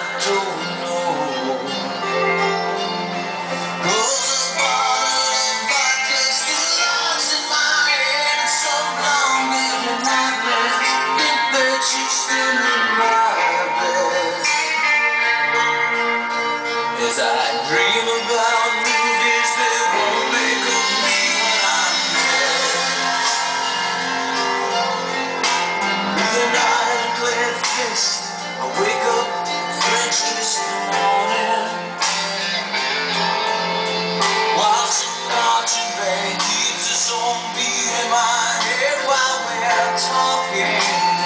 don't know. Goes a bottle of vodka still lies in my head, and some long evening nightmares think that she's still in my bed. As I dream about movies that won't make of me when I'm dead. With a night-clad fist, I wake up, French kiss the morning. While some marching band keeps its own beat in my head while we're talking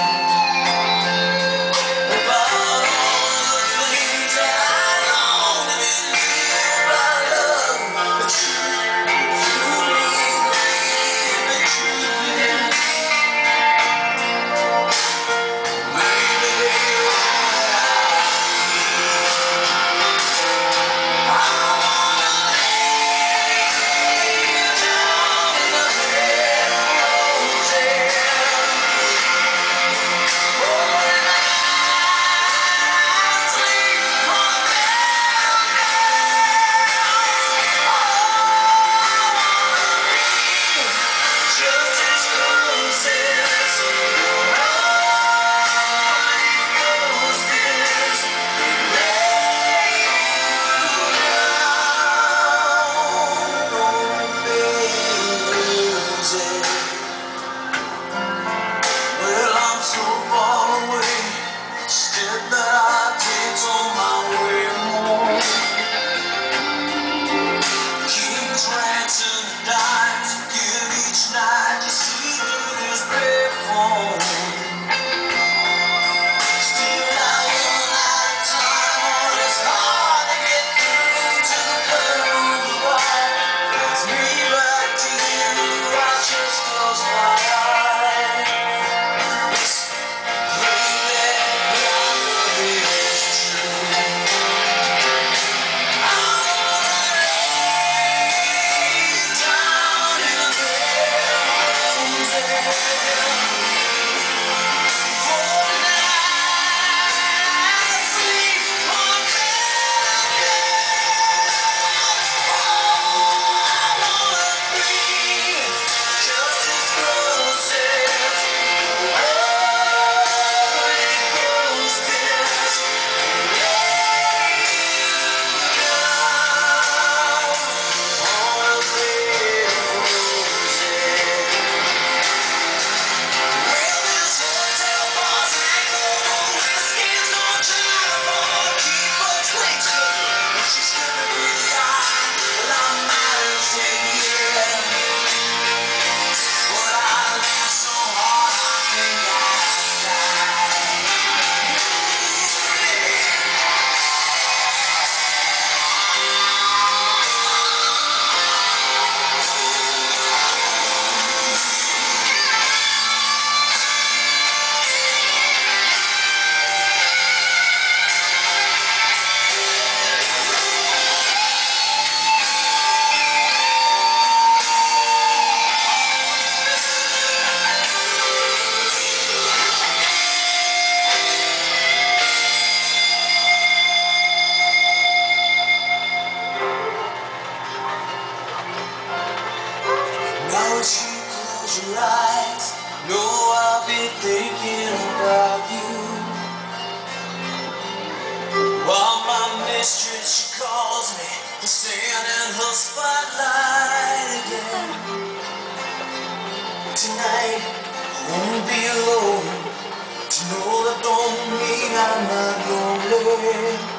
about all the things that I long to believe I love. But you believe the truth in me. Maybe they close your eyes, know I'll be thinking about you. While my mistress, she calls me to stand in her spotlight again. Tonight, I won't be alone. To know that don't mean I'm not lonely.